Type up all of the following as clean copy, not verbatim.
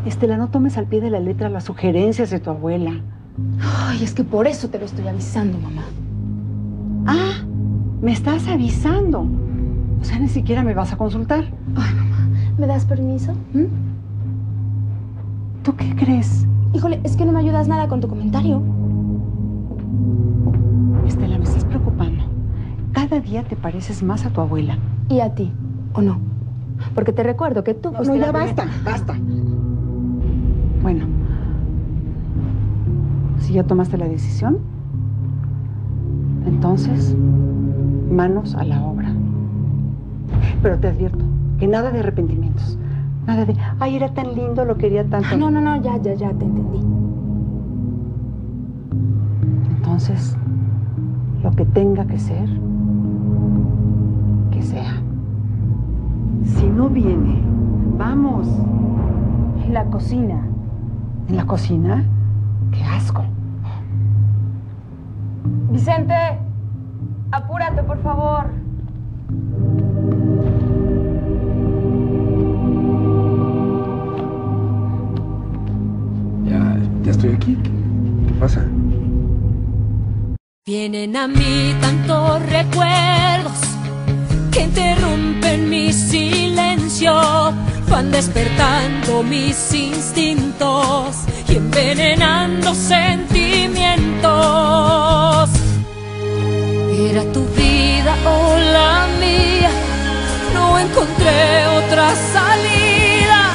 Estela, no tomes al pie de la letra las sugerencias de tu abuela. Ay, es que por eso te lo estoy avisando, mamá. Ah, me estás avisando. O sea, ni siquiera me vas a consultar. Ay, mamá, ¿me das permiso? ¿Tú qué crees? Híjole, es que no me ayudas nada con tu comentario. Estela, me estás preocupando. Cada día te pareces más a tu abuela. ¿Y a ti? ¿O no? Porque te recuerdo que tú... No, ya basta, basta. Bueno, si ya tomaste la decisión, entonces, manos a la obra. Pero te advierto que nada de arrepentimientos. Nada de, ay, era tan lindo, lo quería tanto. No, ya, te entendí. Entonces, lo que tenga que ser, que sea. Si no viene, vamos. En la cocina. ¿En la cocina? ¡Qué asco! Vicente, apúrate, por favor. Ya estoy aquí. ¿Qué pasa? Vienen a mí tantos recuerdos que interrumpen mi silencio, van despertando mis instintos y envenenando sentimientos. Era tu vida o la mía, no encontré otra salida.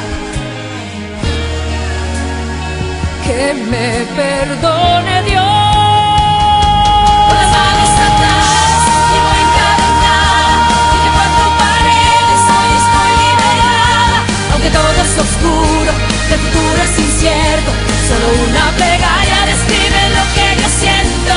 Que me perdone Dios. Oscuro, el futuro es incierto, solo una plegaria describe lo que yo siento.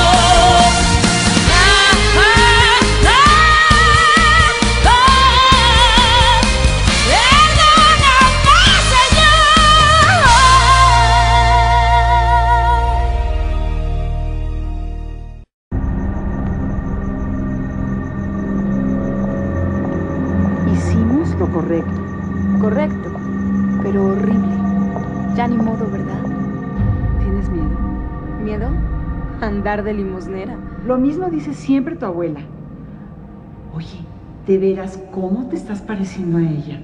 Hicimos lo correcto. Correcto, pero horrible. Ya ni modo, ¿verdad? ¿Tienes miedo? ¿Miedo? Andar de limosnera. Lo mismo dice siempre tu abuela. Oye, ¿de veras cómo te estás pareciendo a ella?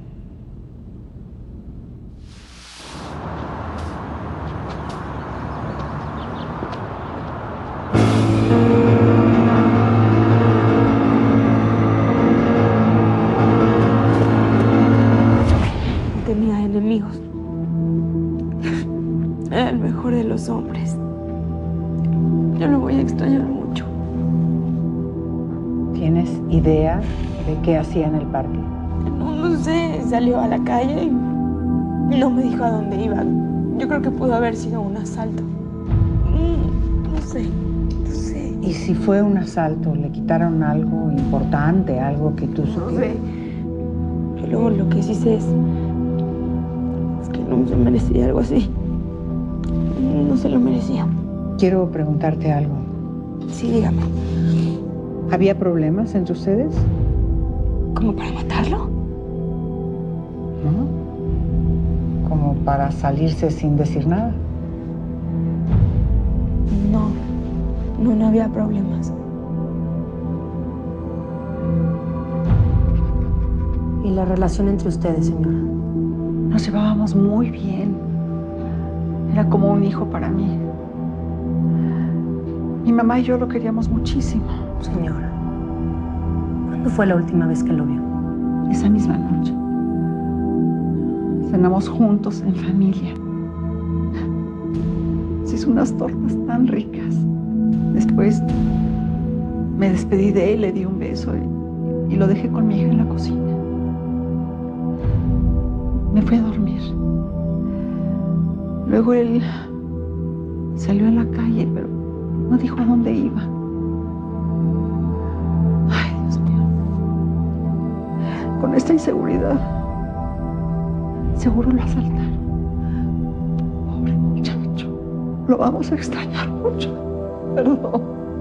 Tenía enemigos. Era el mejor de los hombres. Yo lo voy a extrañar mucho. ¿Tienes idea de qué hacía en el parque? No sé, salió a la calle y no me dijo a dónde iba. Yo creo que pudo haber sido un asalto. No sé. ¿Y si fue un asalto? ¿Le quitaron algo importante, algo que tú supieras? No sé. Pero lo que sí sé es que no se merecía algo así. No se lo merecía. Quiero preguntarte algo. Sí, dígame. ¿Había problemas entre ustedes? ¿Como para matarlo? ¿No? ¿Como para salirse sin decir nada? No había problemas. ¿Y la relación entre ustedes, señora? Nos llevábamos muy bien. Era como un hijo para mí. Mi mamá y yo lo queríamos muchísimo. Señora, ¿cuándo fue la última vez que lo vio? Esa misma noche. Cenamos juntos en familia. Se hizo unas tortas tan ricas. Después me despedí de él, le di un beso y lo dejé con mi hija en la cocina. Me fui a dormir. Luego él salió a la calle, pero no dijo a dónde iba. Ay, Dios mío. Con esta inseguridad, seguro lo asaltaron. Pobre muchacho. Lo vamos a extrañar mucho. Perdón.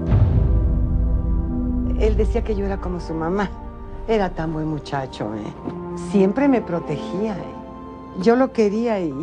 Él decía que yo era como su mamá. Era tan buen muchacho, Siempre me protegía, yo lo quería y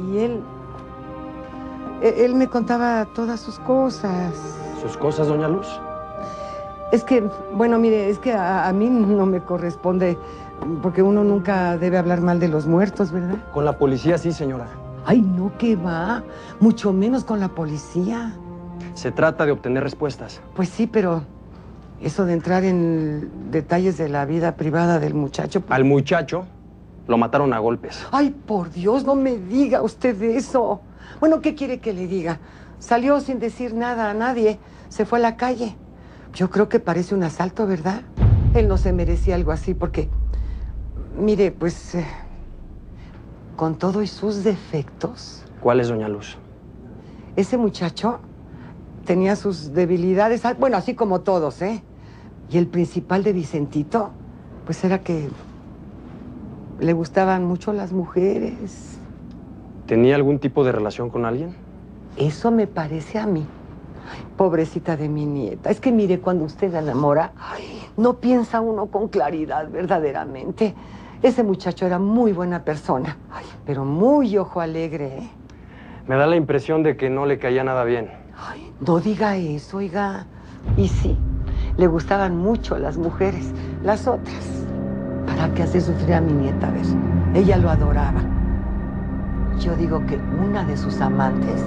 él me contaba todas sus cosas. ¿Sus cosas, doña Luz? Es que, bueno, mire, es que a mí no me corresponde, porque uno nunca debe hablar mal de los muertos, ¿verdad? Con la policía sí, señora. Ay, no, que va, mucho menos con la policía. Se trata de obtener respuestas. Pues sí, pero eso de entrar en detalles de la vida privada del muchacho... Al muchacho lo mataron a golpes. Ay, por Dios, no me diga usted eso. Bueno, ¿qué quiere que le diga? Salió sin decir nada a nadie, se fue a la calle. Yo creo que parece un asalto, ¿verdad? Él no se merecía algo así porque, mire, pues, con todo y sus defectos... ¿Cuál es, doña Luz? Ese muchacho tenía sus debilidades, bueno, así como todos, ¿eh? Y el principal de Vicentito, pues era que le gustaban mucho las mujeres. ¿Tenía algún tipo de relación con alguien? Eso me parece a mí. Ay, pobrecita de mi nieta. Es que mire, cuando usted la enamora, ay, no piensa uno con claridad, verdaderamente. Ese muchacho era muy buena persona, ay, pero muy ojo alegre, ¿eh? Me da la impresión de que no le caía nada bien. Ay, no diga eso, oiga. Y sí, le gustaban mucho las mujeres, las otras. ¿Para qué hacer sufrir a mi nieta? A ver, ella lo adoraba. Yo digo que una de sus amantes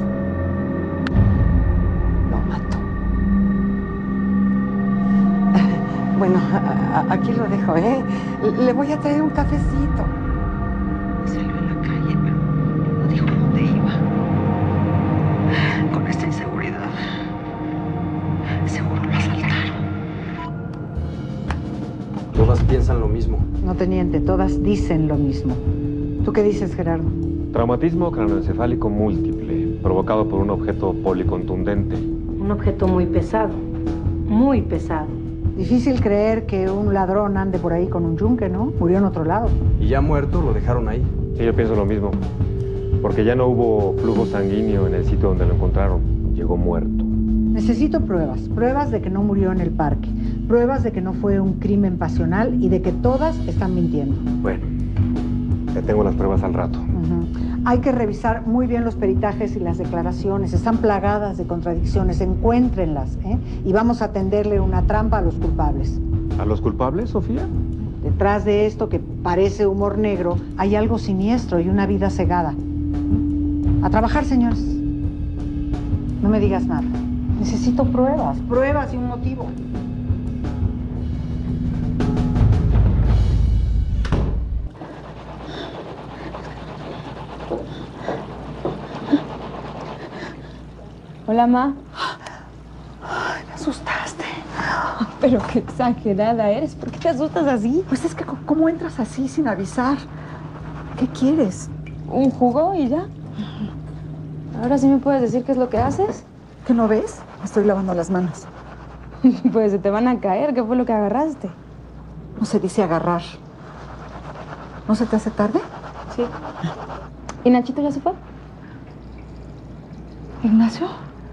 lo mató. Bueno, aquí lo dejo, ¿eh? Le voy a traer un cafecito. Salió a la calle, pero no dijo dónde iba. Con esta inseguridad, seguro lo asaltaron. Todas piensan lo mismo. No te miente, todas dicen lo mismo. ¿Tú qué dices, Gerardo? Traumatismo craneoencefálico múltiple, provocado por un objeto policontundente. Un objeto muy pesado, muy pesado. Difícil creer que un ladrón ande por ahí con un yunque, ¿no? Murió en otro lado. Y ya muerto lo dejaron ahí. Sí, yo pienso lo mismo. Porque ya no hubo flujo sanguíneo en el sitio donde lo encontraron. Llegó muerto. Necesito pruebas. Pruebas de que no murió en el parque. Pruebas de que no fue un crimen pasional y de que todas están mintiendo. Bueno, ya tengo las pruebas al rato. Hay que revisar muy bien los peritajes y las declaraciones. Están plagadas de contradicciones. Encuéntrenlas, ¿eh? Y vamos a tenderle una trampa a los culpables. ¿A los culpables, Sofía? Detrás de esto que parece humor negro, hay algo siniestro y una vida cegada. A trabajar, señores. No me digas nada. Necesito pruebas, pruebas y un motivo. Hola, Ma. Ay, me asustaste. Pero qué exagerada eres. ¿Por qué te asustas así? Pues es que, ¿cómo entras así sin avisar? ¿Qué quieres? ¿Un jugo y ya? ¿Ahora sí me puedes decir qué es lo que haces? ¿Qué no ves? Me estoy lavando las manos. Pues se te van a caer. ¿Qué fue lo que agarraste? No se dice agarrar. ¿No se te hace tarde? Sí. ¿Y Nachito ya se fue? ¿Ignacio?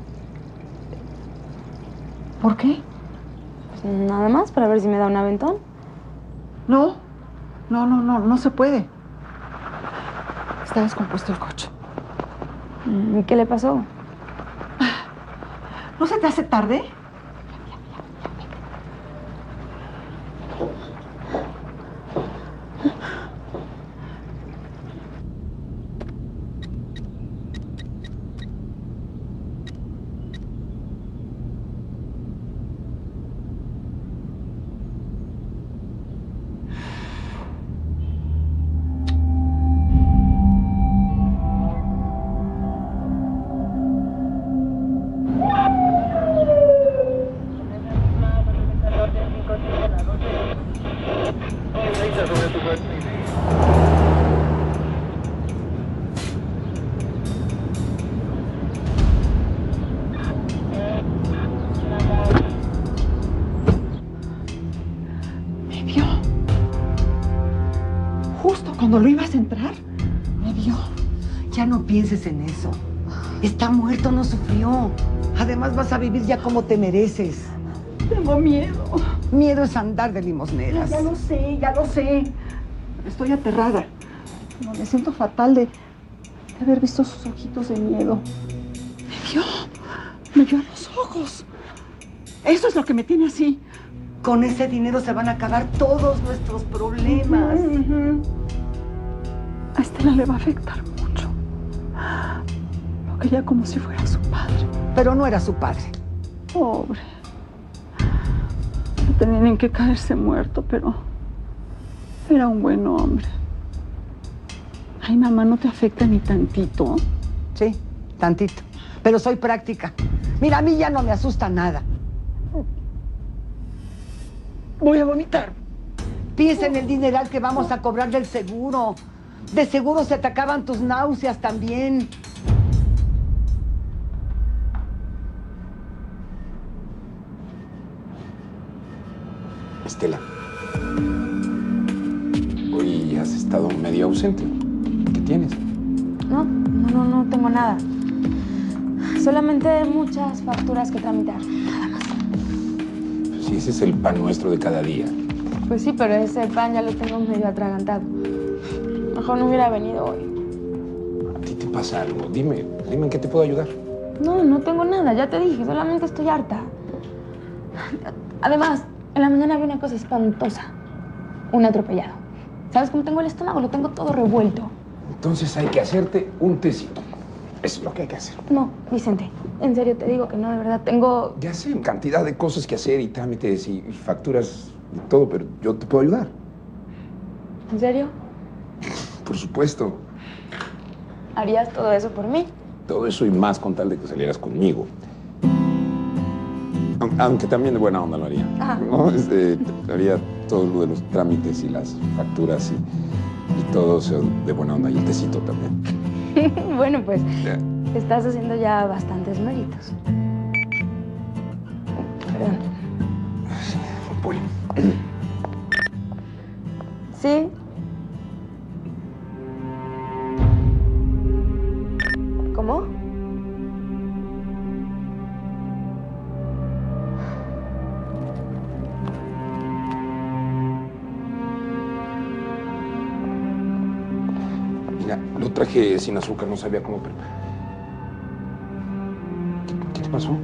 ¿Por qué? Pues nada más, para ver si me da un aventón. No se puede. Está descompuesto el coche. ¿Qué le pasó? ¿No se te hace tarde? Cuando lo ibas a entrar, me vio. Ya no pienses en eso. Está muerto, no sufrió. Además vas a vivir ya como te mereces. Tengo miedo. Miedo es andar de limosneras. Ya lo sé. Estoy aterrada. No, me siento fatal de haber visto sus ojitos de miedo. Me vio a los ojos. Eso es lo que me tiene así. Con ese dinero se van a acabar todos nuestros problemas. A Estela le va a afectar mucho. Lo quería como si fuera su padre. Pero no era su padre. Pobre. Tenían en que caerse muerto, pero era un buen hombre. Ay, mamá, ¿no te afecta ni tantito? Sí, tantito. Pero soy práctica. Mira, a mí ya no me asusta nada. Voy a vomitar. Piensa en el dineral que vamos a cobrar del seguro. De seguro se te acaban tus náuseas también. Estela, hoy has estado medio ausente. ¿Qué tienes? No tengo nada. Solamente muchas facturas que tramitar, nada más. Pues sí, ese es el pan nuestro de cada día. Pues sí, pero ese pan ya lo tengo medio atragantado. Mejor no hubiera venido hoy. ¿A ti te pasa algo? Dime en qué te puedo ayudar. No tengo nada, ya te dije, solamente estoy harta. Además, en la mañana vi una cosa espantosa. Un atropellado. ¿Sabes cómo tengo el estómago? Lo tengo todo revuelto. Entonces hay que hacerte un tecito. Eso es lo que hay que hacer. No, Vicente, en serio te digo que no, de verdad, tengo... Ya sé, cantidad de cosas que hacer y trámites y facturas y todo, pero yo te puedo ayudar. ¿En serio? Por supuesto. ¿Harías todo eso por mí? Todo eso y más con tal de que salieras conmigo. Aunque también de buena onda lo haría. Ajá. ¿No? Haría todo lo de los trámites y las facturas y todo eso de buena onda. Y el tecito también. Bueno, pues Ya. estás haciendo ya bastantes méritos. Perdón. Poli. ¿Sí? ¿Cómo? Mira, lo traje sin azúcar, no sabía cómo, pero... ¿Qué te pasó?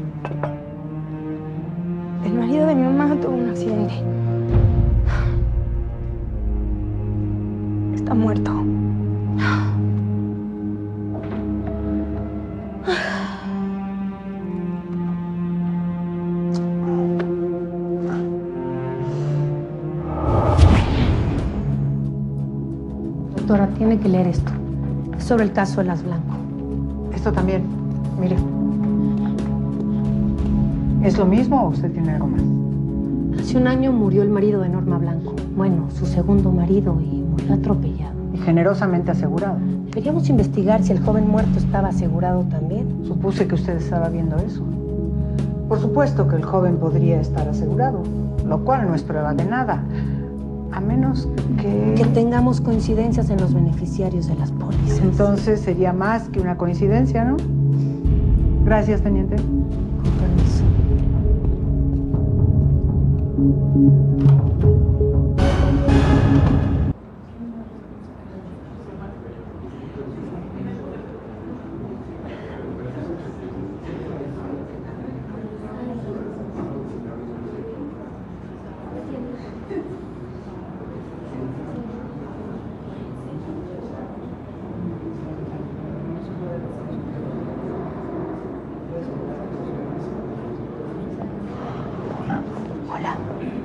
El marido de mi mamá tuvo un accidente. Está muerto. Doctora, tiene que leer esto. Es sobre el caso de Las Blanco. Esto también, mire. ¿Es lo mismo o usted tiene algo más? Hace un año murió el marido de Norma Blanco. Bueno, su segundo marido, y murió atropellado. Y generosamente asegurado. Deberíamos investigar si el joven muerto estaba asegurado también. Supuse que usted estaba viendo eso. Por supuesto que el joven podría estar asegurado, lo cual no es prueba de nada. A menos que tengamos coincidencias en los beneficiarios de las pólizas. Entonces sería más que una coincidencia, ¿no? Gracias, teniente. Con permiso. Hola.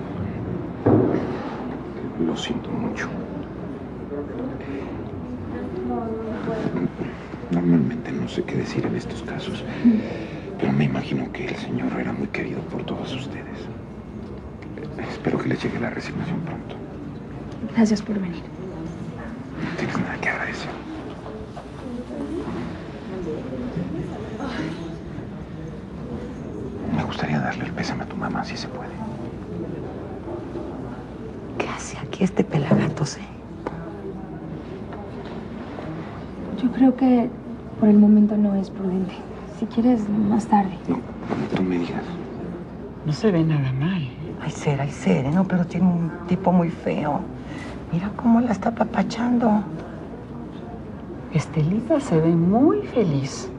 Lo siento mucho. Normalmente no sé qué decir en estos casos, pero me imagino que el señor era muy querido por todos ustedes. Espero que les llegue la resignación pronto. Gracias por venir. No tienes nada que agradecer. Me gustaría darle el pésame a tu mamá, si se puede. ¿Qué hace aquí este pelagatos, Yo creo que por el momento no es prudente. Si quieres, más tarde. No, cuando tú me digas. No se ve nada mal. Ay, ser, ¿no? Pero tiene un tipo muy feo. Mira cómo la está apapachando. Estelita se ve muy feliz.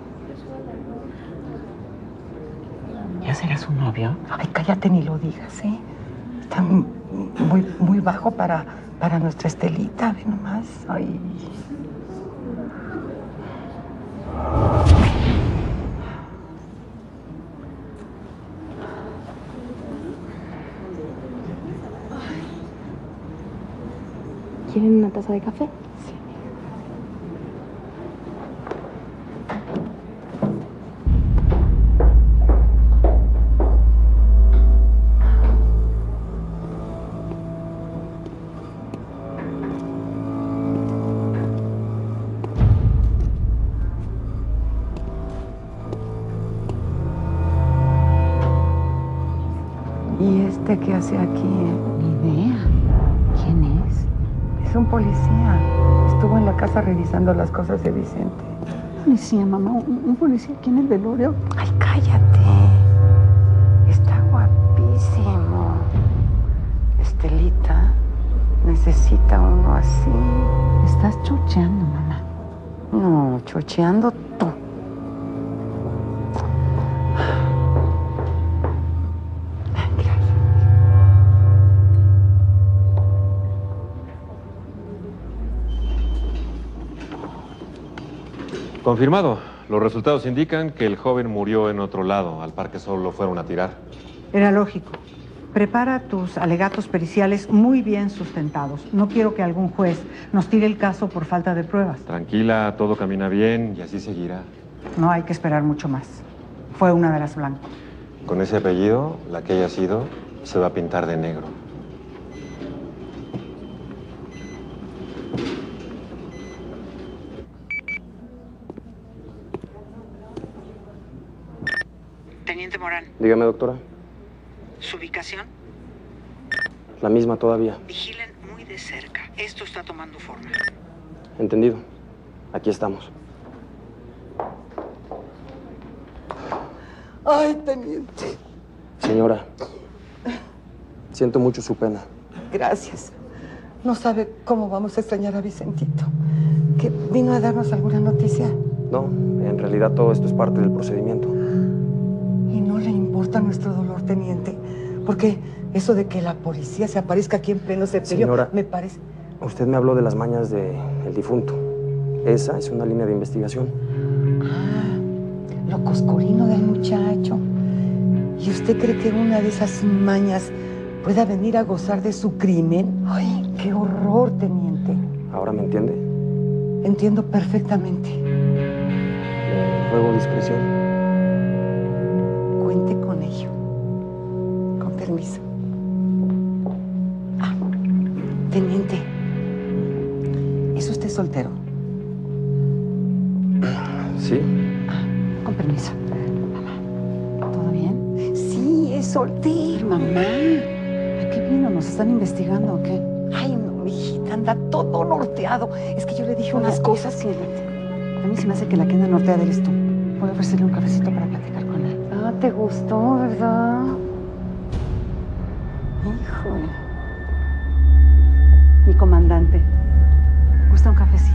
¿Ya será su novio? Ay, cállate, ni lo digas, ¿eh? Está muy bajo para nuestra Estelita, ve nomás. Ay. ¿Quieren una taza de café? Sí. ¿Y este qué hace aquí? Ni idea. ¿Quién es? Es un policía. Estuvo en la casa revisando las cosas de Vicente. Policía, mamá. ¿Un policía aquí en el velorio? Ay, cállate. Está guapísimo. Estelita necesita uno así. Estás chocheando, mamá. No, chocheando tú. Confirmado. Los resultados indican que el joven murió en otro lado. Al parque solo lo fueron a tirar. Era lógico. Prepara tus alegatos periciales muy bien sustentados. No quiero que algún juez nos tire el caso por falta de pruebas. Tranquila, todo camina bien y así seguirá. No hay que esperar mucho más. Fue una de las Blanco. Con ese apellido, la que haya sido, se va a pintar de negro. Teniente Morán, Dígame, doctora. ¿su ubicación? La misma todavía. Vigilen muy de cerca. Esto está tomando forma. Entendido. Aquí estamos. Ay, teniente. Señora, siento mucho su pena. Gracias. No sabe cómo vamos a extrañar a Vicentito. ¿Que vino a darnos alguna noticia? No, en realidad todo esto es parte del procedimiento. Y no le importa nuestro dolor, teniente. Porque eso de que la policía se aparezca aquí en pleno sepelio, Señora, me parece... Usted me habló de las mañas del difunto. Esa es una línea de investigación. Ah, lo coscorino del muchacho. ¿Y usted cree que una de esas mañas pueda venir a gozar de su crimen? Ay, qué horror, teniente. ¿Ahora me entiende? Entiendo perfectamente. Le ruego discreción. Cuente con ello. Con permiso. Ah, teniente, ¿es usted soltero? ¿Sí? Con permiso. Mamá, ¿todo bien? Sí, es soltero. Mamá, ¿a qué vino? ¿Nos están investigando o qué? Ay, no, mijita, anda todo norteado. Es que yo le dije unas cosas. Siéntate. A mí se me hace que la que anda norteada eres tú. Voy a ofrecerle un cafecito para platicar con él. Ah, te gustó, ¿verdad? Híjole. Mi comandante, ¿gusta un cafecito?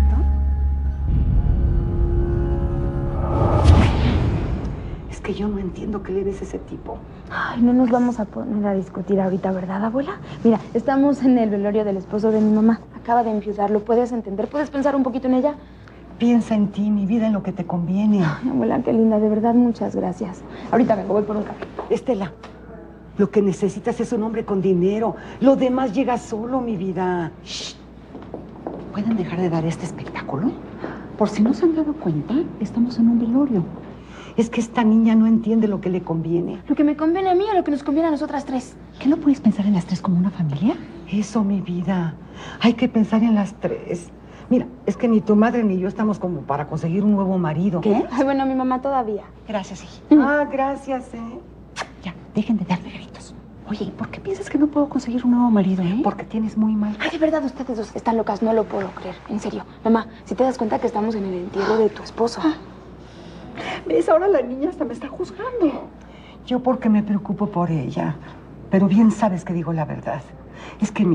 Es que yo no entiendo qué le ves a ese tipo. Ay, no nos vamos a poner a discutir ahorita, ¿verdad, abuela? Mira, estamos en el velorio del esposo de mi mamá. Acaba de enviudar, ¿lo puedes entender? ¿Puedes pensar un poquito en ella? Piensa en ti, mi vida, en lo que te conviene. Ay, abuela, qué linda, de verdad, muchas gracias. Ahorita vengo, voy por un café. Estela, lo que necesitas es un hombre con dinero. Lo demás llega solo, mi vida. Shh. ¿Pueden dejar de dar este espectáculo? Por si no se han dado cuenta, estamos en un velorio. Es que esta niña no entiende lo que le conviene. ¿Lo que me conviene a mí o lo que nos conviene a nosotras tres? ¿Qué no puedes pensar en las tres como una familia? Eso, mi vida. Hay que pensar en las tres. Mira, es que ni tu madre ni yo estamos como para conseguir un nuevo marido. ¿Qué? Ay, bueno, mi mamá todavía. Gracias, hijita. Ah, gracias, Ya, dejen de darme gritos. Oye, ¿y por qué piensas que no puedo conseguir un nuevo marido, Porque tienes muy mal. Ay, de verdad, ustedes dos están locas, no lo puedo creer. En serio. Mamá, si te das cuenta que estamos en el entierro de tu esposo. ¿Ves? Ahora la niña hasta me está juzgando. Yo porque me preocupo por ella. Pero bien sabes que digo la verdad. Es que mira,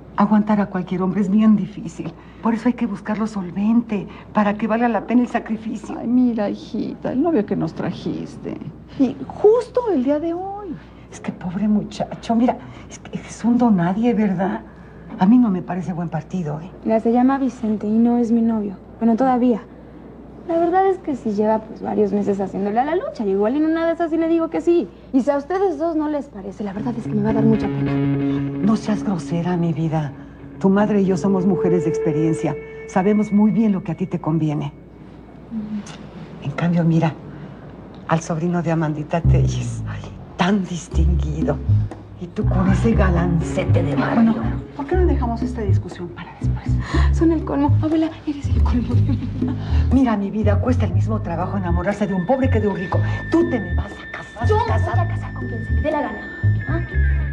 Aguantar a cualquier hombre es bien difícil. Por eso hay que buscarlo solvente, para que valga la pena el sacrificio. Ay, mira, hijita, el novio que nos trajiste. Y justo el día de hoy. Es que pobre muchacho, mira, es un don nadie, ¿verdad? A mí no me parece buen partido, ¿eh? Mira, se llama Vicente y no es mi novio. Bueno, todavía. La verdad es que sí lleva pues varios meses haciéndole a la lucha. Y igual en una de esas sí le digo que sí. Y si a ustedes dos no les parece, la verdad es que me va a dar mucha pena. No seas grosera, mi vida. Tu madre y yo somos mujeres de experiencia. Sabemos muy bien lo que a ti te conviene. En cambio, mira, al sobrino de Amandita Telles. Ay, tan distinguido. Y tú con ese galancete de barrio. Bueno, ¿por qué no dejamos esta discusión para después? Son el colmo. Abuela, eres el colmo de mi vida. Mira, mi vida, cuesta el mismo trabajo enamorarse de un pobre que de un rico. Tú te me vas a casar. Yo me voy a casar con quien se me dé la gana. ¿Ah?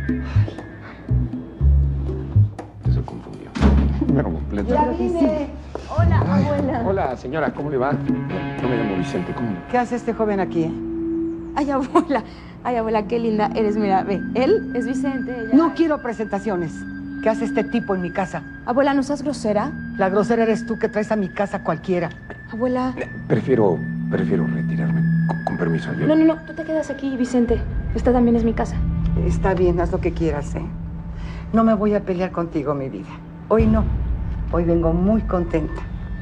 Se confundió. Pero completo. Ya vine. Hola, Ay, abuela. hola, señora, ¿cómo le va? Yo me llamo Vicente, ¿cómo? ¿Qué hace este joven aquí? Ay, abuela. Ay, abuela, qué linda eres. Mira, ve, él es Vicente, ella... No quiero presentaciones. ¿Qué hace este tipo en mi casa? Abuela, ¿no seas grosera? La grosera eres tú que traes a mi casa cualquiera. Abuela... Prefiero retirarme. Con permiso. Yo... No, tú te quedas aquí, Vicente. Esta también es mi casa. Está bien, haz lo que quieras, ¿eh? No me voy a pelear contigo, mi vida. Hoy no. Hoy vengo muy contenta.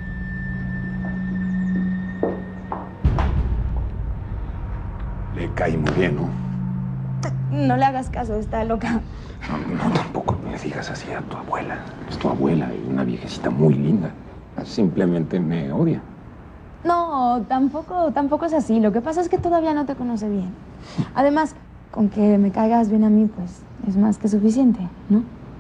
Le cae muy bien, ¿no? No le hagas caso, está loca. No, tampoco le digas así a tu abuela. Es tu abuela y una viejecita muy linda. Simplemente me odia. No, tampoco es así. Lo que pasa es que todavía no te conoce bien. Además, con que me caigas bien a mí, pues, es más que suficiente, ¿no?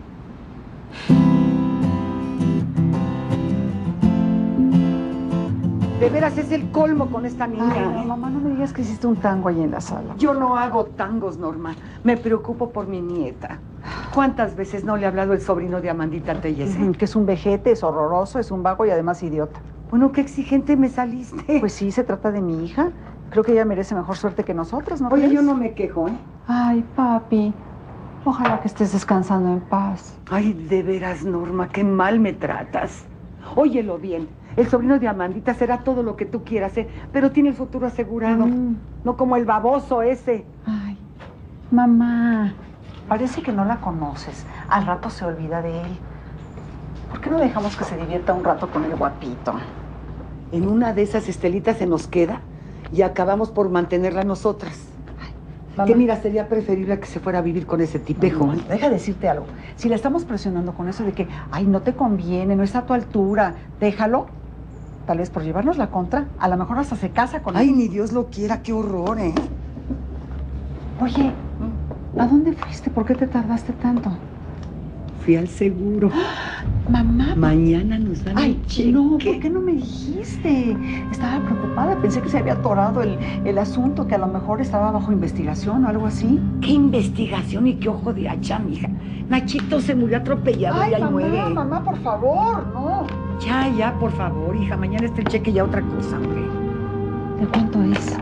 De veras, es el colmo con esta niña. Ay, no, mamá, no me digas que hiciste un tango ahí en la sala. Yo no hago tangos, Norma. Me preocupo por mi nieta. ¿Cuántas veces no le ha hablado el sobrino de Amandita Telles? Que es un vejete, es horroroso, es un vago y además idiota. Bueno, qué exigente me saliste. Pues sí, se trata de mi hija. Creo que ella merece mejor suerte que nosotros, ¿no? Oye, crees? yo no me quejo, ¿eh? Ay, papi, ojalá que estés descansando en paz. Ay, de veras, Norma, qué mal me tratas. Óyelo bien. El sobrino de Amandita será todo lo que tú quieras, ¿eh? Pero tiene el futuro asegurado. No como el baboso ese. Ay, mamá, parece que no la conoces. Al rato se olvida de él. ¿Por qué no dejamos que se divierta un rato con el guapito? En una de esas Estelitas se nos queda y acabamos por mantenerla nosotras. Mamá. Que mira, sería preferible que se fuera a vivir con ese tipejo. Mamá, deja de decirte algo. Si la estamos presionando con eso de que, ay, no te conviene, no está a tu altura, déjalo. Tal vez por llevarnos la contra, a lo mejor hasta se casa con Ay, él. ni Dios lo quiera, qué horror, ¿eh? Oye, ¿a dónde fuiste? ¿Por qué te tardaste tanto? Fui al seguro. Mamá. Mañana nos dan Ay, el cheque. no, ¿por qué no me dijiste? Estaba preocupada, pensé que se había atorado el asunto, que a lo mejor estaba bajo investigación o algo así. ¿Qué investigación y qué ojo de hacha, mija? Nachito se murió atropellado y ahí muere. mamá, por favor, no. Ya, por favor, hija. Mañana está el cheque y ya otra cosa, hombre. ¿De cuánto es?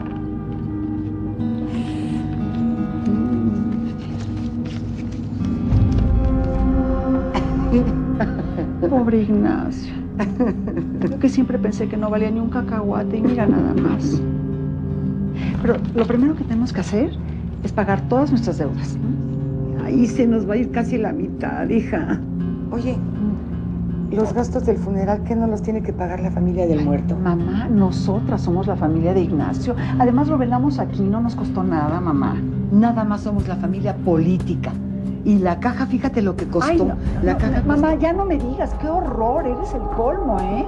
Pobre Ignacio. Yo que siempre pensé que no valía ni un cacahuate y mira nada más. Pero lo primero que tenemos que hacer es pagar todas nuestras deudas. Ahí se nos va a ir casi la mitad, hija. Oye, los gastos del funeral, ¿qué no los tiene que pagar la familia del muerto? Mamá, nosotras somos la familia de Ignacio. Además lo velamos aquí, no nos costó nada, mamá. Nada más somos la familia política. Y la caja, fíjate lo que costó. Ay, no, la no, caja mamá, costó. ya no me digas, qué horror, eres el colmo, ¿eh?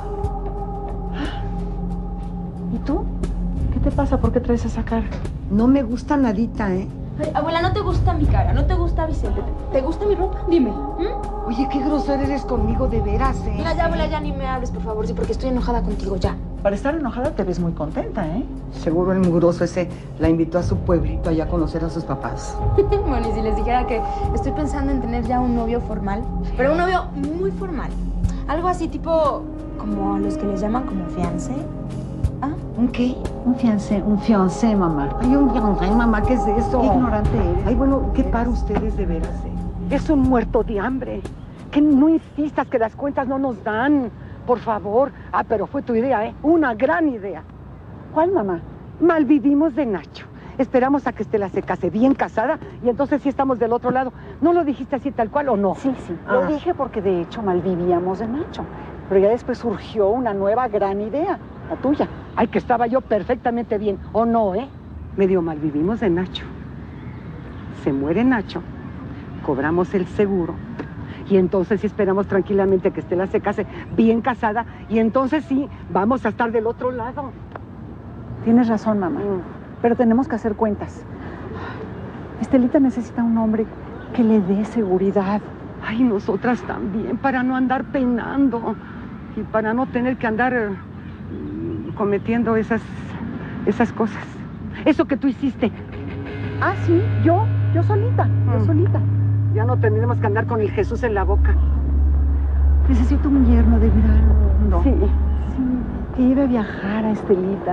¿Y tú? ¿Qué te pasa? ¿Por qué traes esa cara? No me gusta nadita, ¿eh? Ay, abuela, no te gusta mi cara, no te gusta Vicente. ¿Te gusta mi ropa? Dime. Oye, qué grosera eres conmigo, de veras, ¿eh? Mira, ya, abuela, ya ni me hables, por favor, sí, porque estoy enojada contigo, ya. Para estar enojada te ves muy contenta, ¿eh? Seguro el mugroso ese la invitó a su pueblito allá a conocer a sus papás. Bueno, y si les dijera que estoy pensando en tener ya un novio formal, pero un novio muy formal. Algo así tipo como los que les llaman como fiancé. ¿Ah? ¿Un qué? Un fiancé, mamá. Ay, un fiancé, mamá, ¿qué es eso? Qué ignorante eres. Ay, bueno, qué para ustedes de veras, ¿eh? Es un muerto de hambre. que no insistas que las cuentas no nos dan. Por favor. Ah, pero fue tu idea, ¿eh? Una gran idea. ¿Cuál, mamá? Malvivimos de Nacho. Esperamos a que Estela se case bien casada y entonces sí estamos del otro lado. ¿No lo dijiste así tal cual o no? Sí. Lo dije porque de hecho malvivíamos de Nacho. Pero ya después surgió una nueva gran idea, la tuya. Ay, que estaba yo perfectamente bien, ¿o no, eh? Medio malvivimos de Nacho. Se muere Nacho, cobramos el seguro y entonces sí esperamos tranquilamente que Estela se case bien casada y entonces sí vamos a estar del otro lado. Tienes razón, mamá. Pero tenemos que hacer cuentas. Estelita necesita un hombre que le dé seguridad. Ay, nosotras también, para no andar penando y para no tener que andar cometiendo esas cosas. Eso que tú hiciste. Ah, sí, yo solita, yo solita. Ya no tendremos que andar con el Jesús en la boca. Necesito un yerno de vida al mundo. Sí. Que lleve a viajar a Estelita.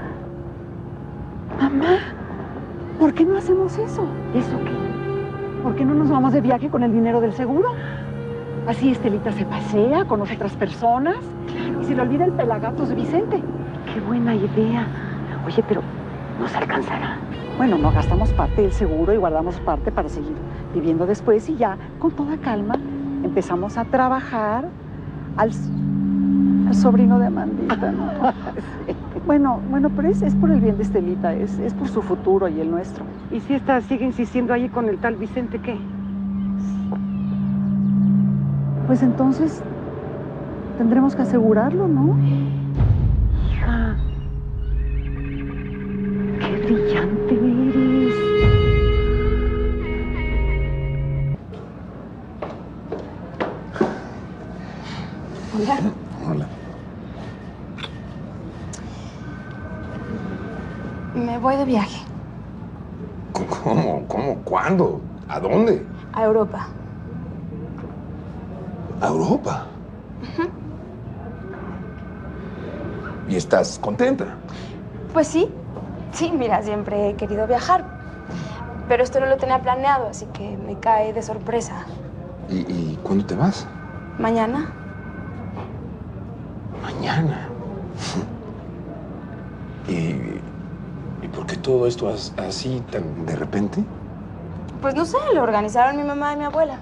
Mamá, ¿por qué no hacemos eso? ¿Eso qué? ¿Por qué no nos vamos de viaje con el dinero del seguro? Así Estelita se pasea, conoce otras personas y se le olvida el pelagatos de Vicente. Qué buena idea. Oye, pero ¿nos alcanzará? Bueno, no gastamos parte del seguro y guardamos parte para seguir viviendo después y ya, con toda calma, empezamos a trabajar al sobrino de Amandita, ¿no? Sí. Bueno, pero es por el bien de Estelita, es por su futuro y el nuestro. ¿Y si esta sigue insistiendo ahí con el tal Vicente, qué? Pues entonces tendremos que asegurarlo, ¿no? Hija, qué brillante eres. Hola. Hola. Me voy de viaje. ¿Cómo? ¿Cuándo? ¿A dónde? A Europa. ¿A Europa? ¿Y estás contenta? Pues sí. Sí, mira, siempre he querido viajar. Pero esto no lo tenía planeado, así que me cae de sorpresa. ¿Y cuándo te vas? Mañana. Mañana. ¿Y por qué todo esto así tan de repente? Pues no sé, lo organizaron mi mamá y mi abuela.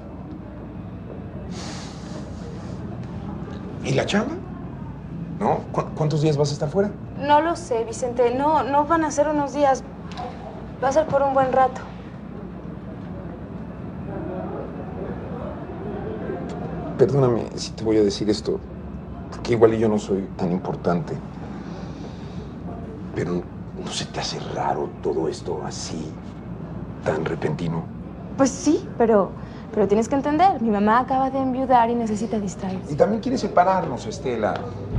¿Y la chamba? ¿No? ¿Cuántos días vas a estar fuera? No lo sé, Vicente. No van a ser unos días. Va a ser por un buen rato. Perdóname si te voy a decir esto, porque igual yo no soy tan importante. Pero ¿no se te hace raro todo esto así, tan repentino? Pues sí, pero tienes que entender. Mi mamá acaba de enviudar y necesita distraerse. Y también quiere separarnos, Estela.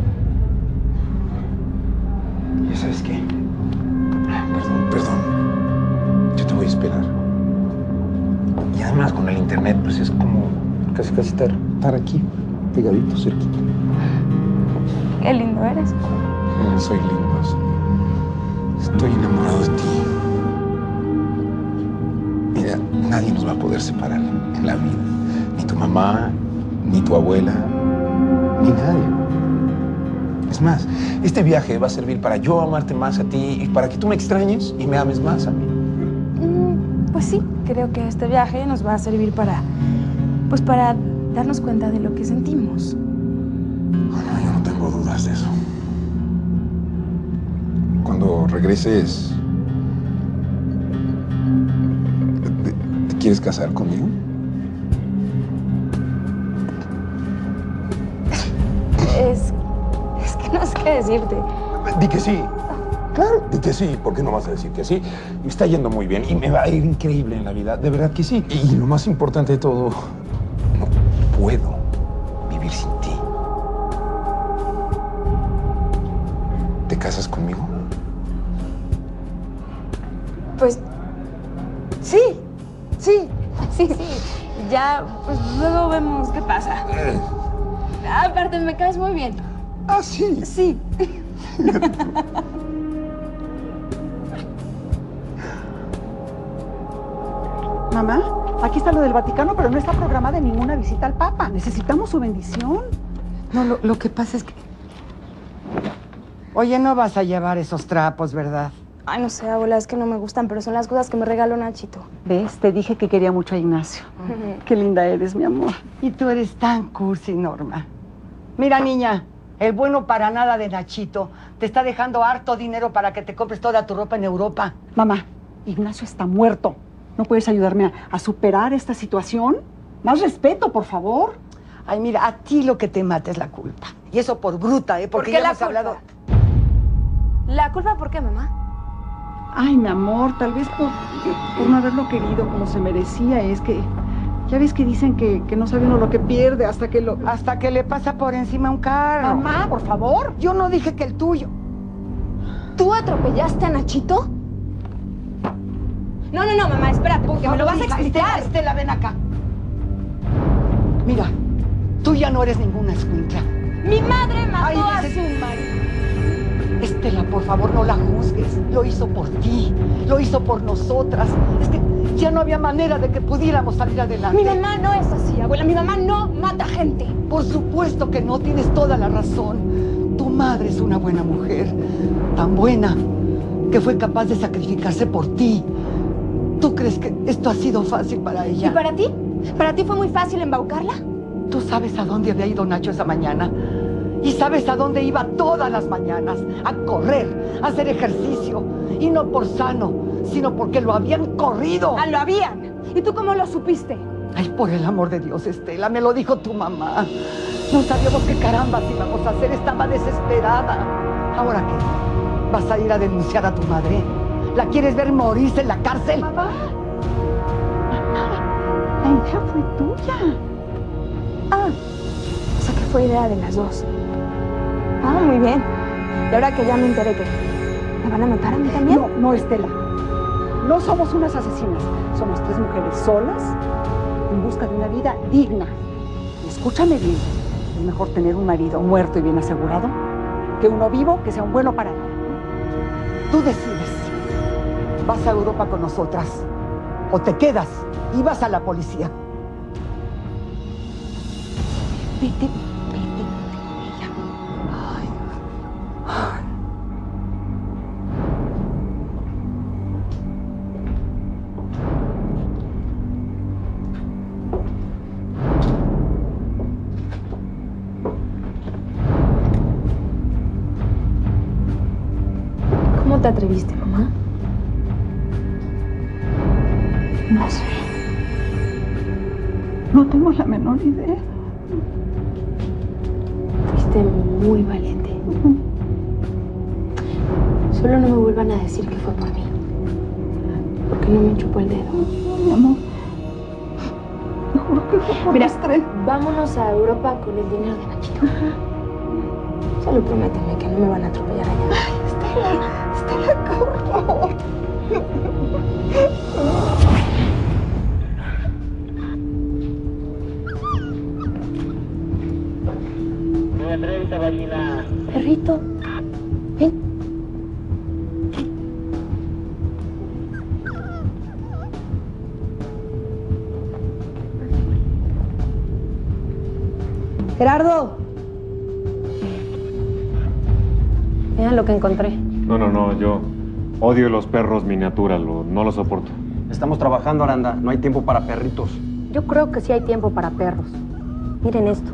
¿Ya sabes qué? Perdón. Yo te voy a esperar. Y además con el internet, pues es como casi estar aquí, pegadito, cerquita. Qué lindo eres. Soy lindo, sí. Estoy enamorado de ti. Mira, nadie nos va a poder separar en la vida. Ni tu mamá, ni tu abuela, ni nadie. Es más, este viaje va a servir para yo amarte más a ti y para que tú me extrañes y me ames más a mí. Pues sí, creo que este viaje nos va a servir para darnos cuenta de lo que sentimos. Bueno, yo no tengo dudas de eso. Cuando regreses, ¿te quieres casar conmigo? Es que no sé qué decirte. Di que sí. Claro, di que sí. ¿Por qué no vas a decir que sí? Me está yendo muy bien y me va a ir increíble en la vida. De verdad que sí. Y lo más importante de todo, no puedo vivir sin ti. ¿Te casas conmigo? Pues sí. Ya, pues luego vemos qué pasa. Aparte, me caes muy bien. Ah, sí. Sí. Mamá, Aquí está lo del Vaticano, pero no está programada ninguna visita al Papa. Necesitamos su bendición. No, lo que pasa es que... Oye, no vas a llevar esos trapos, ¿verdad? Ay, no sé, abuela, es que no me gustan, pero son las cosas que me regaló Nachito. ¿Ves? Te dije que quería mucho a Ignacio. Qué linda eres, mi amor. Y tú eres tan cursi, Norma. Mira, niña, el bueno para nada de Nachito te está dejando harto dinero para que te compres toda tu ropa en Europa. Mamá, Ignacio está muerto. ¿No puedes ayudarme a superar esta situación? Más respeto, por favor. Ay, mira, a ti lo que te mata es la culpa. Y eso por bruta, ¿eh? Porque ya hemos hablado... ¿La culpa por qué, mamá? Ay, mi amor, tal vez por no haberlo querido como se merecía. Es que, ya ves que dicen que no sabe uno lo que pierde hasta que le pasa por encima un carro. Mamá, por favor. Yo no dije que el tuyo. ¿Tú atropellaste a Nachito? No, mamá, espérate, porque me lo vas a explicar. Estela, ven acá. Mira, tú ya no eres ninguna escuincla. Mi madre mató a su marido. Estela, por favor, no la juzgues. Lo hizo por ti, lo hizo por nosotras. Es que ya no había manera de que pudiéramos salir adelante. Mi mamá no es así, abuela. Mi mamá no mata gente. Por supuesto que no, tienes toda la razón. Tu madre es una buena mujer, tan buena, que fue capaz de sacrificarse por ti. ¿Tú crees que esto ha sido fácil para ella? ¿Y para ti? ¿Para ti fue muy fácil embaucarla? ¿Tú sabes a dónde había ido Nacho esa mañana? ¿Y sabes a dónde iba todas las mañanas? A correr, a hacer ejercicio. Y no por sano, sino porque lo habían corrido. ¡Ah, lo habían! ¿Y tú cómo lo supiste? Ay, por el amor de Dios, Estela, me lo dijo tu mamá. No sabíamos qué carambas íbamos a hacer, estaba desesperada. ¿Ahora qué? ¿Vas a ir a denunciar a tu madre? ¿La quieres ver morirse en la cárcel? Mamá, la hija fue tuya. O sea que fue idea de las dos. Ah, muy bien. Y ahora que ya me enteré que me van a matar a mí también. No, Estela. No somos unas asesinas. Somos 3 mujeres solas en busca de una vida digna. Y escúchame bien. Es mejor tener un marido muerto y bien asegurado que uno vivo que sea un bueno para nada. Tú decides. ¿Vas a Europa con nosotras? ¿O te quedas y vas a la policía? Vete. Ella. Ay. ¿Cómo te atreviste, mamá? No sé. No tengo la menor idea. Fuiste muy valiente. Solo no me vuelvan a decir que fue por mí. Porque no me chupó el dedo. Mi amor. Te juro que fue por Mira, los 3. vámonos a Europa con el dinero de Nachito. Solo prométeme que no me van a atropellar allá. Ay, Estela, qué horror. Perrito, ven. Gerardo. Vean lo que encontré. No, yo odio los perros miniatura, no lo soporto. Estamos trabajando, Aranda. No hay tiempo para perritos. Yo creo que sí hay tiempo para perros. Miren esto.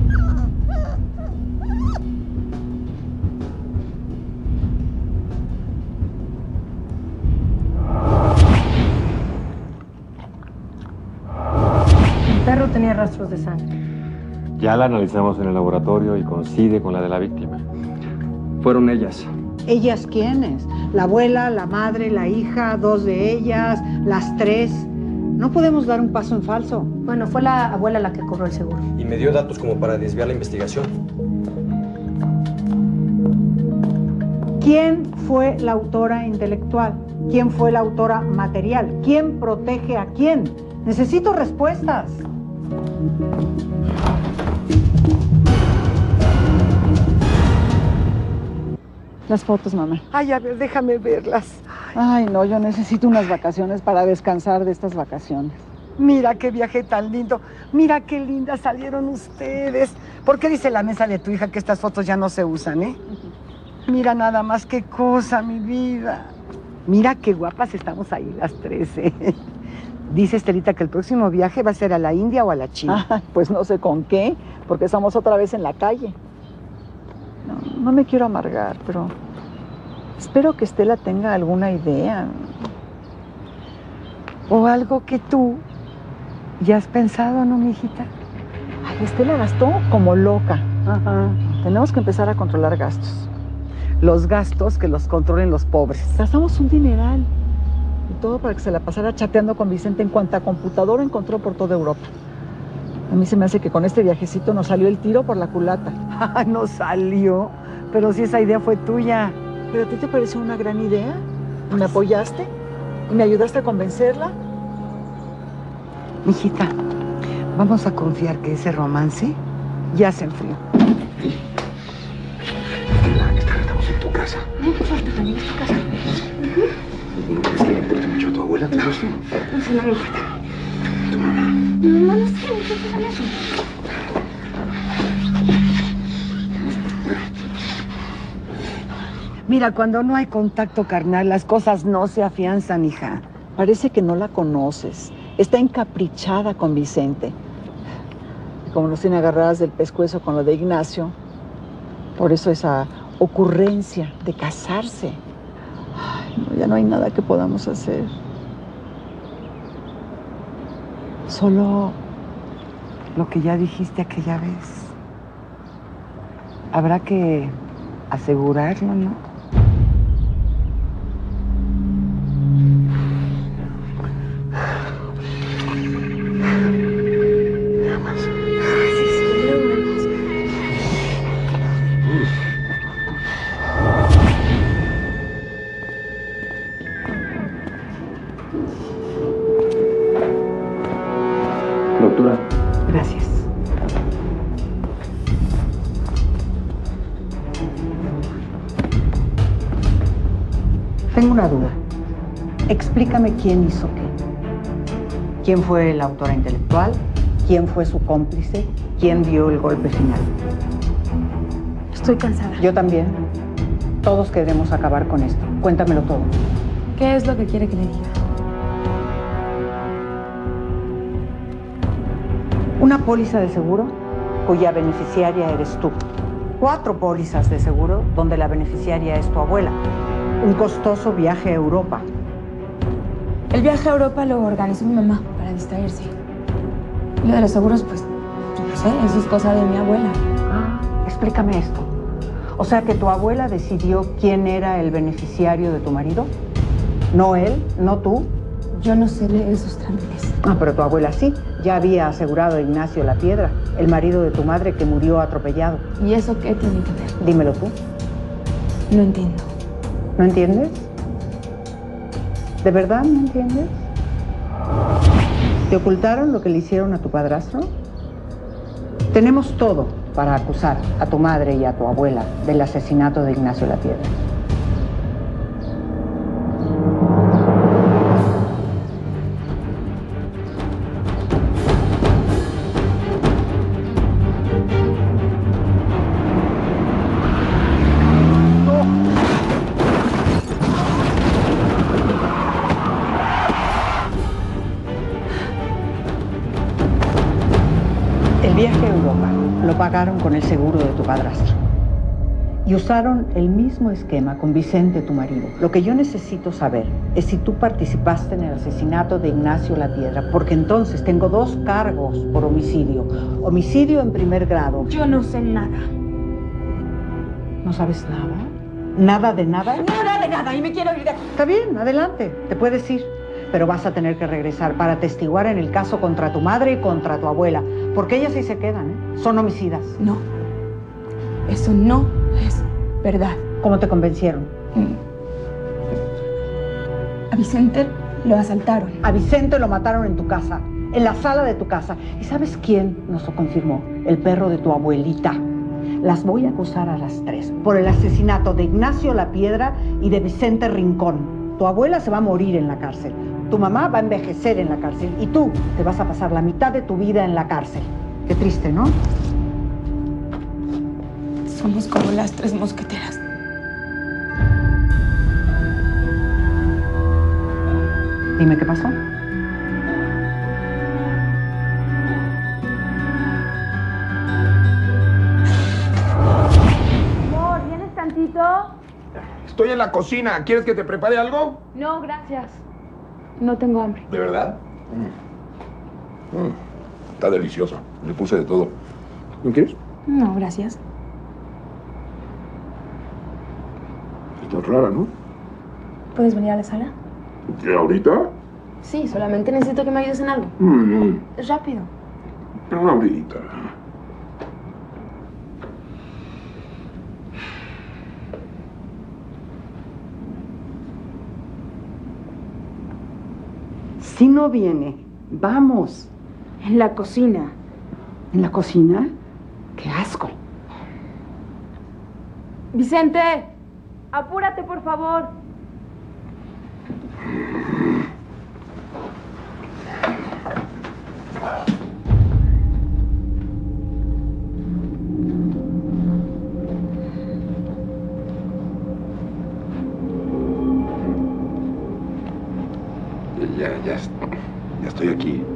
El perro tenía rastros de sangre. Ya la analizamos en el laboratorio y coincide con la de la víctima. Fueron ellas. ¿Ellas quiénes? La abuela, la madre, la hija, 2 de ellas, las 3. No podemos dar un paso en falso. Bueno, fue la abuela la que cobró el seguro. Y me dio datos como para desviar la investigación. ¿Quién fue la autora intelectual? ¿Quién fue la autora material? ¿Quién protege a quién? Necesito respuestas. Las fotos, mamá. Ay, a ver, déjame verlas. Ay, no, yo necesito unas vacaciones para descansar de estas vacaciones. Mira qué viaje tan lindo. Mira qué lindas salieron ustedes. ¿Por qué dice la mesa de tu hija que estas fotos ya no se usan, eh? Mira nada más qué cosa, mi vida. Mira qué guapas estamos ahí las 13. Dice Estelita que el próximo viaje va a ser a la India o a la China. Ay, pues no sé con qué, porque estamos otra vez en la calle. No me quiero amargar, pero espero que Estela tenga alguna idea. O algo que tú ya has pensado, ¿no, mijita? Ay, Estela gastó como loca. Ajá. Tenemos que empezar a controlar gastos. Los gastos que los controlen los pobres. Gastamos un dineral. Y todo para que se la pasara chateando con Vicente en cuanta computadora encontró por toda Europa. A mí se me hace que con este viajecito nos salió el tiro por la culata. No salió, pero si esa idea fue tuya. ¿Pero a ti te pareció una gran idea? ¿Y me apoyaste? ¿Y me ayudaste a convencerla? Mijita, vamos a confiar que ese romance ya se enfrió. Estamos en tu casa. No importa, también es tu casa. ¿Es que le importa mucho a tu abuela todo esto? Eso no me importa. ¿Tu mamá? No, no sé, ¿qué te eso? Mira, cuando no hay contacto carnal, las cosas no se afianzan, hija. Parece que no la conoces. Está encaprichada con Vicente. Y como nos tiene agarradas del pescuezo con lo de Ignacio, por eso esa ocurrencia de casarse. Ay, no, ya no hay nada que podamos hacer. Solo lo que ya dijiste aquella vez. Habrá que asegurarlo, ¿no? Doctora. Gracias. Tengo una duda. Explícame quién hizo qué. ¿Quién fue la autora intelectual? ¿Quién fue su cómplice? ¿Quién dio el golpe final? Estoy cansada. Yo también. Todos queremos acabar con esto. Cuéntamelo todo. ¿Qué es lo que quiere que le diga? Una póliza de seguro cuya beneficiaria eres tú. 4 pólizas de seguro donde la beneficiaria es tu abuela. Un costoso viaje a Europa. El viaje a Europa lo organizó mi mamá para distraerse. Y lo de los seguros, pues, no sé, eso es cosa de mi abuela. Explícame esto. O sea que tu abuela decidió quién era el beneficiario de tu marido. No él, no tú. Yo no sé leer esos trámites. Ah, pero tu abuela sí. Ya había asegurado a Ignacio La Piedra, el marido de tu madre que murió atropellado. ¿Y eso qué tiene que ver? Dímelo tú. No entiendo. ¿No entiendes? ¿De verdad no entiendes? ¿Te ocultaron lo que le hicieron a tu padrastro? Tenemos todo para acusar a tu madre y a tu abuela del asesinato de Ignacio La Piedra. El viaje a Europa lo pagaron con el seguro de tu padrastro. Y usaron el mismo esquema con Vicente, tu marido. Lo que yo necesito saber es si tú participaste en el asesinato de Ignacio La Piedra, porque entonces tengo 2 cargos por homicidio. Homicidio en primer grado. Yo no sé nada. ¿No sabes nada? ¿Nada de nada? Nada de nada, y me quiero ir de aquí. Está bien, adelante, te puedes ir. Pero vas a tener que regresar para atestiguar en el caso contra tu madre y contra tu abuela. Porque ellas sí se quedan, ¿eh? Son homicidas. No, eso no es verdad. ¿Cómo te convencieron? A Vicente lo asaltaron. A Vicente lo mataron en tu casa, en la sala de tu casa. ¿Y sabes quién nos lo confirmó? El perro de tu abuelita. Las voy a acusar a las 3 por el asesinato de Ignacio La Piedra y de Vicente Rincón. Tu abuela se va a morir en la cárcel. Tu mamá va a envejecer en la cárcel y tú te vas a pasar la mitad de tu vida en la cárcel. Qué triste, ¿no? Somos como las 3 mosqueteras. Dime qué pasó. Amor, ¿vienes tantito? Estoy en la cocina. ¿Quieres que te prepare algo? No, gracias. No tengo hambre. ¿De verdad? Está delicioso. Le puse de todo. ¿No quieres? No, gracias. Estás rara, ¿no? ¿Puedes venir a la sala? ¿Qué, ahorita? Sí, solamente necesito que me ayudes en algo. Es rápido. Pero no ahorita. Si no viene, vamos. En la cocina. ¿En la cocina? ¡Qué asco! Vicente, apúrate, por favor. Ya estoy aquí.